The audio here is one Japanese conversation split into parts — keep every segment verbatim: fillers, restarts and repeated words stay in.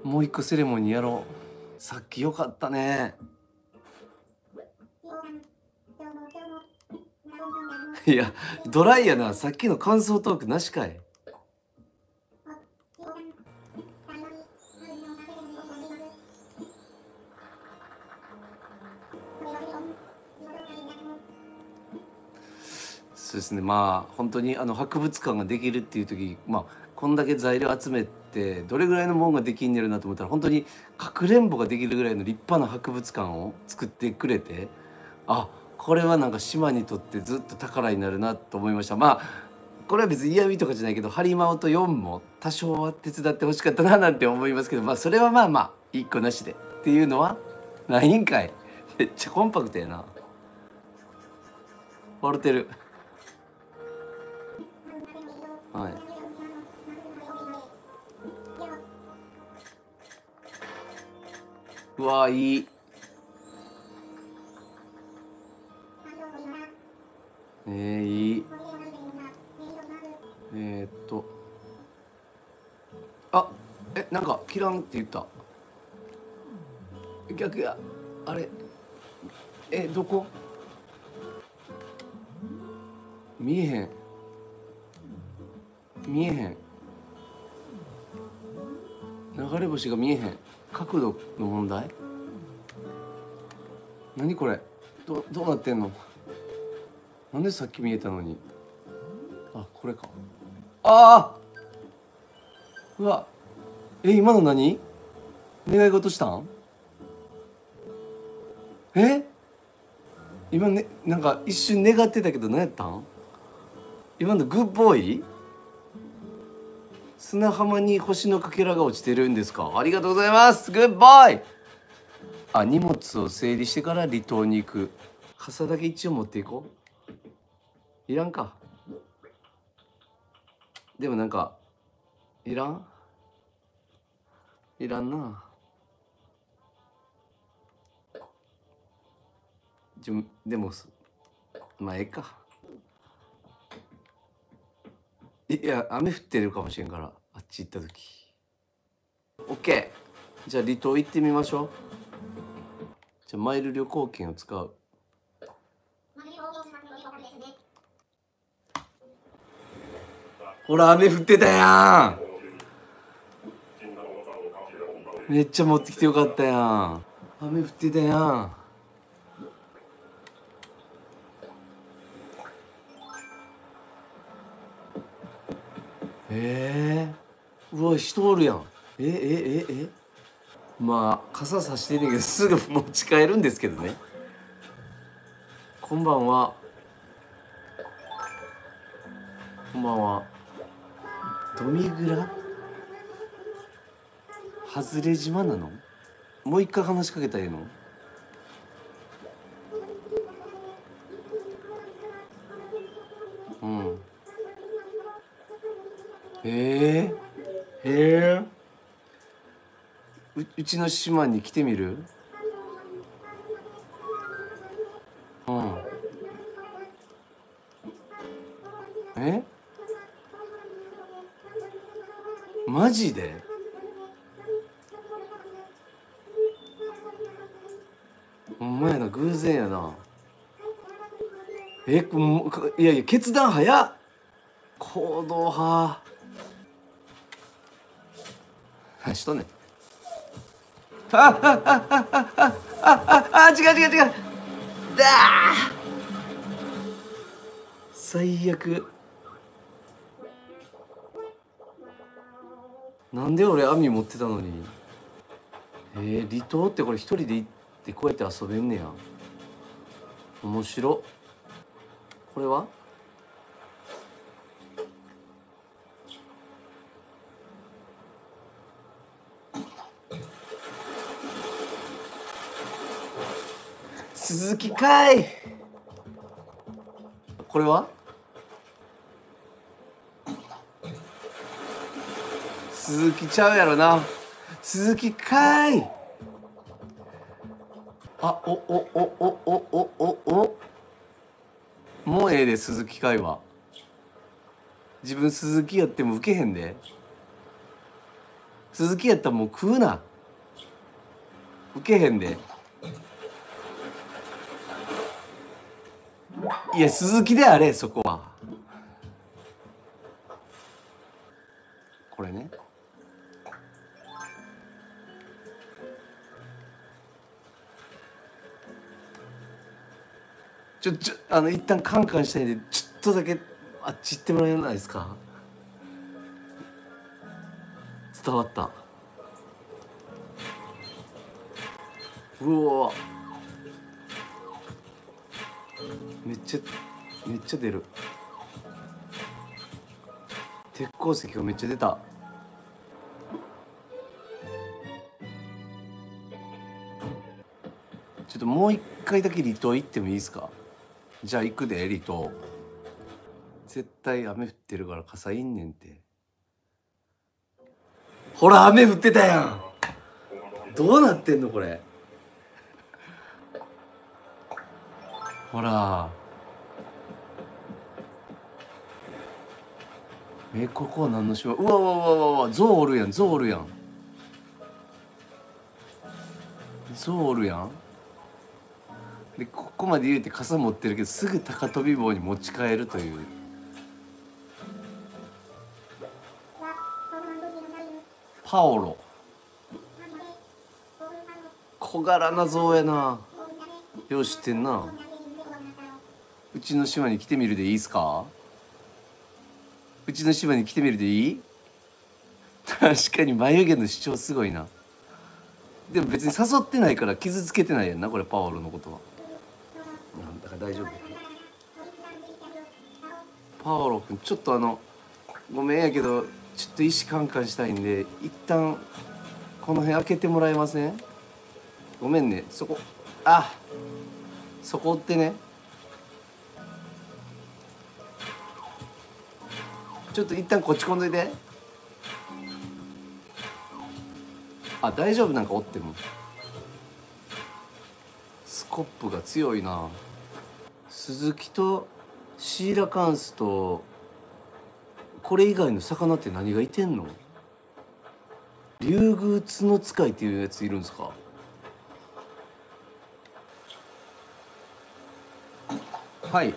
もう一個セレモニーやろう。さっきよかったね。いやドライやな。さっきの感想トークなしかい。そうですね、まあ本当にあの博物館ができるっていう時、まあこんだけ材料集めてどれぐらいのもんができんねるなと思ったら、本当にかくれんぼができるぐらいの立派な博物館を作ってくれて、あ、これはなんか島にとってずっと宝になるなと思いました。まあこれは別に嫌味とかじゃないけど、ハリマオとよんも多少は手伝ってほしかったななんて思いますけど、まあそれはまあまあいっこなしでっていうのはないんかい。めっちゃコンパクトやな。笑ってる。はい。うわいい。えー、いい。えー、っとあえなんかキランって言った。逆や。あれえどこ見えへん。見えへん。流れ星が見えへん。角度の問題。何これ。どどうなってんの。なんでさっき見えたのに。あこれか。ああうわえ今の何。願い事したん。え今ねなんか一瞬願ってたけど何やったん。今のグッボーイ。砂浜に星のかけらが落ちてるんですか。ありがとうございます。グッボーイ。あ、荷物を整理してから離島に行く。傘だけ一応持っていこう。いらんか。でもなんかいらんいらんな。じゃでもまあええか。いや雨降ってるかもしれんから、あっち行った時。オッケー。じゃあ離島行ってみましょう。じゃあマイル旅行券を使う。ほら雨降ってたやん。めっちゃ持ってきてよかったやん。雨降ってたやん。えー、うわ人おるやん。ええええまあ傘さしてんねんけどすぐ持ち帰るんですけどね。こんばんは。こんばんは。ドミグラ外れ島なの。もう一回話しかけたらいいの。うん。えー、えー、う, うちの島に来てみる。うんえマジで。ほんまやな、偶然やな。えもいやいや決断早っ。行動派。何しとんねん。ああああああああ違う違う違う。だあ最悪。なんで俺網持ってたのに。えー、離島ってこれ一人で行ってこうやって遊べんねや。面白。これは鈴木かい。これは鈴木ちゃうやろな。鈴木かい。あおおおおおおおおもうええで鈴木かいは。自分鈴木やってもウケへんで。 続きやったらもう食うな。受けへんで。いや鈴木であれそこは。これね。ちょちょあの一旦カンカンしたいんでちょっとだけあっち行ってもらえないですか。伝わった。うわめっちゃめっちゃ出る。鉄鉱石がめっちゃ出た。ちょっともう一回だけ離島行ってもいいですか。じゃあ行くで離島。絶対雨降ってるから傘いんねんて。ほら雨降ってたやん。どうなってんのこれ。ほらえここは何の島。うわうわうわうわうわゾウおるやんゾウおるやんゾウおるやん。でここまで言うて傘持ってるけどすぐ高跳び棒に持ち帰るという。パオロ小柄なゾウやな。よう知ってんな。うちの島に来てみるでいいっすか。うちの島に来てみるでいい。確かに眉毛の主張すごいな。でも別に誘ってないから傷つけてないやんなこれパオロのことは。なんだか大丈夫。パオロくんちょっとあのごめんやけどちょっと意思カンカンしたいんで一旦この辺開けてもらえません。ごめんねそこあそこ追ってね。ちょっと一旦こっち込んどいて。あ大丈夫なんか追っても。スコップが強いな。スズキとシーラカンスとこれ以外の魚って何がいてんの。竜宮角使いっていうやついるんですか。はい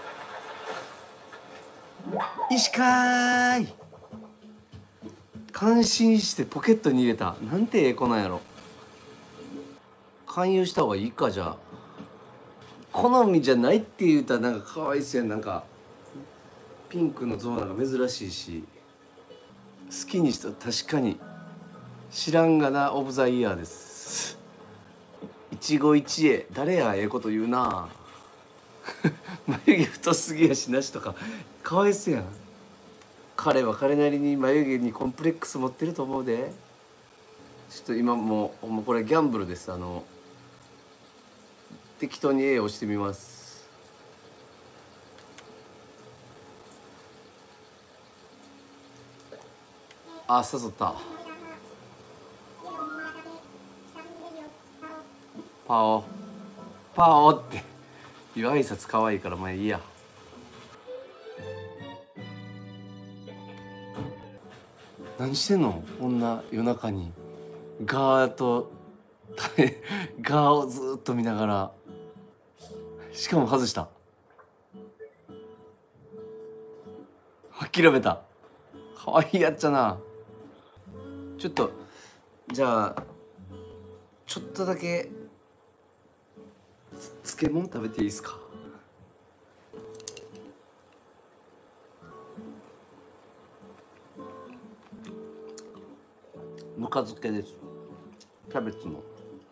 石かい。感心してポケットに入れた。なんてええ子なんやろ。勧誘した方がいいか。じゃあ好みじゃないって言うたらなんかかわいそうやん。なんかピンクのゾウなんか珍しいし好きにしたら確かに知らんがなオブザイヤーです。一期一会誰やええこと言うな。眉毛太すぎやしなしとかかわいそうやん。彼は彼なりに眉毛にコンプレックス持ってると思うで。ちょっと今もうもうこれギャンブルです。あの適当に A を押してみます。あ誘った。パオパオっていう挨拶可愛いからまあいいや。何してんのこんな夜中に。ガーとガーをずっと見ながら。しかも外した。諦めた。可愛いやっちゃな。ちょっとじゃあちょっとだけ漬物食べていいですか。ぬか漬けです。キャベツの。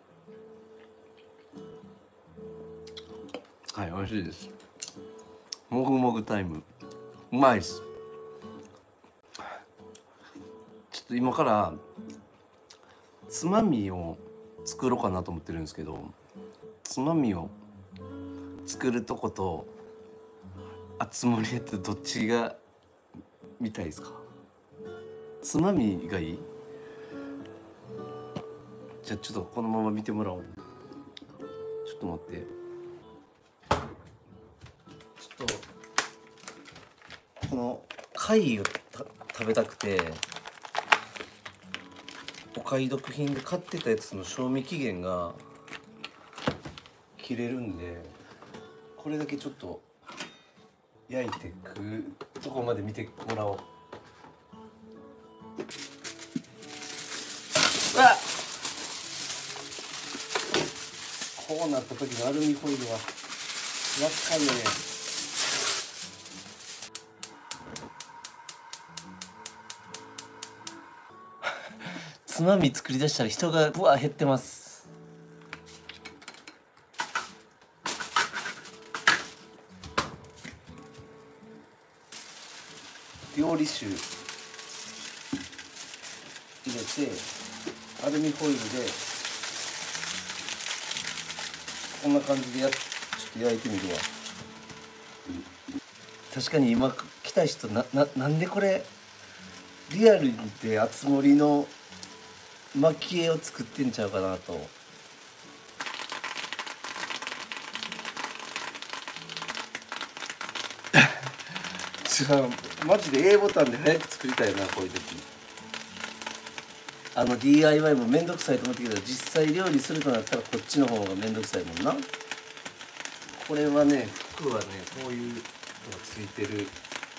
はい美味しいです。もぐもぐタイムうまいっす。ちょっと今からつまみを作ろうかなと思ってるんですけど、つまみを作るとことあつ森やってどっちが見たいですか。つまみがいい。じゃあちょっとこのまま見てもらおう。ちょっと待って。ちょっとこの貝をた食べたくて買い得品で買ってたやつの賞味期限が切れるんで、これだけちょっと焼いて食うとこまで見てもらおう。うわっ、こうなった時のアルミホイルは厄介よね。つまみ作り出したら人がぶわ減ってます。料理酒入れてアルミホイルでこんな感じでやっちょっと焼いてみるわ。確かに今来た人な、な、なんでこれリアルであつ森の蒔絵を作ってんちゃうかなと。違う、マジで A ボタンで早く作りたいな、こういう時。あの ディーアイワイ もめんどくさいと思ったけど、実際料理するとなったらこっちの方がめんどくさいもんな。これはね、服はね、こういうのがついてる。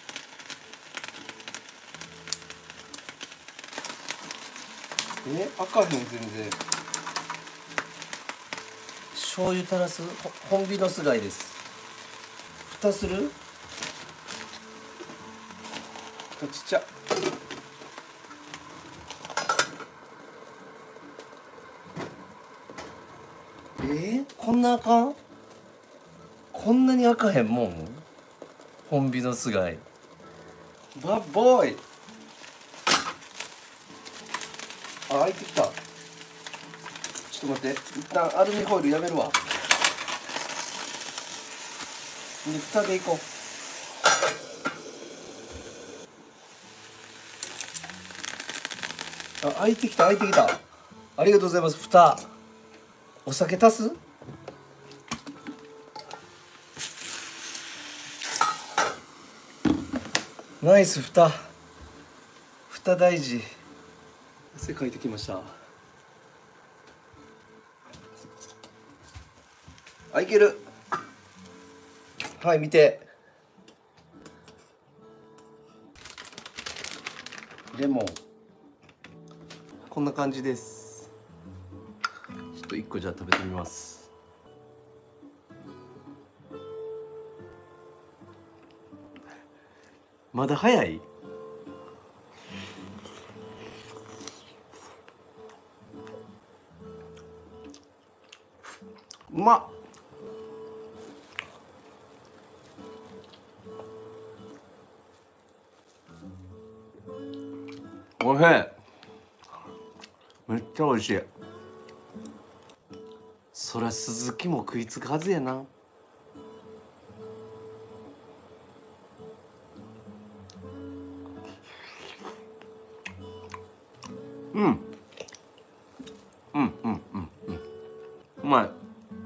え、開かへん、全然。醤油垂らす、ホンビノス貝です。蓋する？蓋ちっちゃ。えー、こんなあかん？こんなに開かへんもん？ホンビノス貝。バッボーイ。あ、開いてきた。ちょっと待って、一旦アルミホイルやめるわ。で、蓋でいこう。あ、開いてきた、開いてきた。ありがとうございます。蓋。お酒足す？ナイス。蓋。蓋大事。汗かいてきました。あ、いける。はい、見て。レモン。こんな感じです。ちょっと一個じゃあ食べてみます。まだ早い？うまっ。おいしい。めっちゃおいしい。そりゃ鈴木も食いつくはずやな。うんうんうんうんうん、うまい。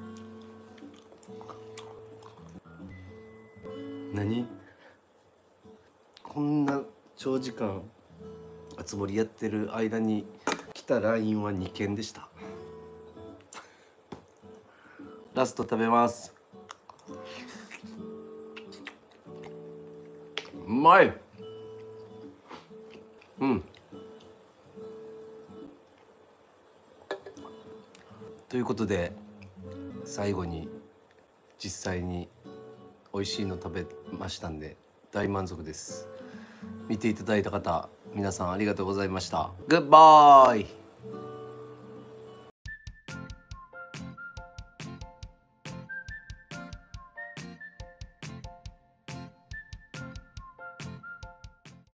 何？こんな長時間あつ森やってる間に来たラインはにけんでした。ラスト食べます。うまい。うん。ということで最後に実際に美味しいの食べましたんで大満足です。見ていただいた方皆さんありがとうございました。グッバイ。